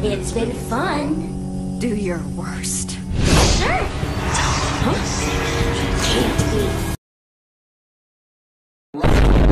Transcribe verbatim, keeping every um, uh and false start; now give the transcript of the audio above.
It's been fun. Do your worst. Sure. Can't be.